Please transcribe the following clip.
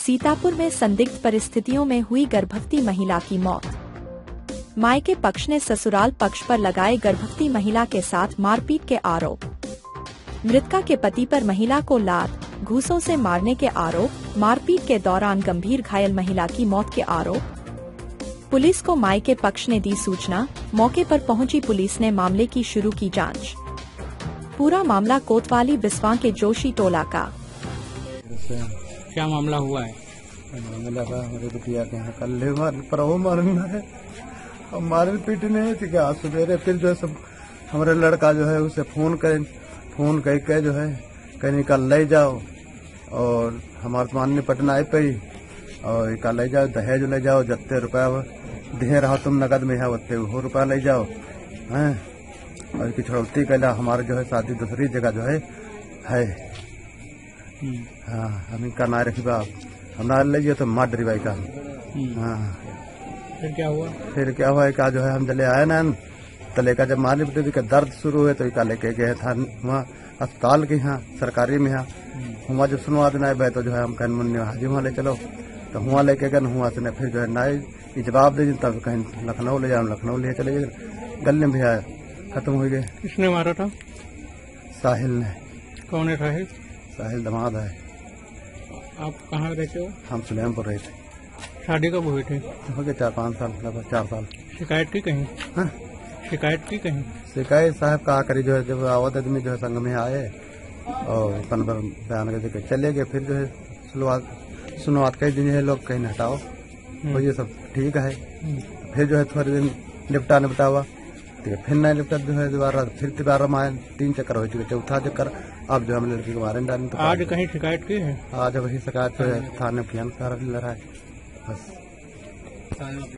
सीतापुर में संदिग्ध परिस्थितियों में हुई गर्भवती महिला की मौत। मायके पक्ष ने ससुराल पक्ष पर लगाए गर्भवती महिला के साथ मारपीट के आरोप। मृतका के पति पर महिला को लात घूसों से मारने के आरोप। मारपीट के दौरान गंभीर घायल महिला की मौत के आरोप। पुलिस को मायके पक्ष ने दी सूचना। मौके पर पहुंची पुलिस ने मामले की शुरू की जांच। पूरा मामला कोतवाली बिस्वा के जोशी टोला का। क्या मामला हुआ है? मामला का हमारे बिटिया के यहाँ कल मारना है और मारन पीटने है कि क्या सवेरे फिर जो है सब हमारे लड़का जो है उसे फोन करके जो है कहीं कल ले जाओ और हमारे माननी पटना आई पे और कल ले जाओ दहेज ले जाओ जत्ते रुपया दे रहा तुम नगद में है उतने वो रुपया ले जाओ हैं और की छड़ौती कैला हमारे जो है शादी दूसरी जगह जो है हाँ हम इनका ना रखी बाप हमारा ले जाइए तो मार डरी भाई का। हाँ फिर क्या हुआ का जो है हम चले आए ना तले का जब मारने पिटे का दर्द शुरू हुए तो इका लेके गए था वहाँ अस्पताल के यहाँ सरकारी में यहाँ वहाँ जब सुनवा देना है तो जो है हम कहीं मुन्ने हाजी वहाँ ले चलो तो वहाँ लेके गए वहाँ से फिर जो है ना जवाब दे तब कहीं लखनऊ ले जाओ लखनऊ ले चले गए गले में भी आया खत्म हो गए। किसने मारा था? साहिल ने। कौन है साहिल? साहिल दमाद है। आप कहाँ रहते हो? हम सुलेमपुर रहे थे। शादी कब हुई थी? हो गए 4-5 साल लगभग 4 साल। शिकायत की कहीं? हाँ? शिकायत साहब कहा करी जो है जब आवत आदमी जो है संग में आए और बयान करके चले गए फिर जो है शुरुआत कई दिन है लोग कहीं हटाओ तो ये सब ठीक है। फिर जो है थोड़े दिन निपटा हुआ फिर नहीं निपटा जो है दोबारा आए 3 चक्कर हो चुके चौथा चक्कर अब जो हम लड़की को मारे डालें। तो आज कहीं शिकायत की है? आज वही शिकायत थाने में सारा रहा है बस।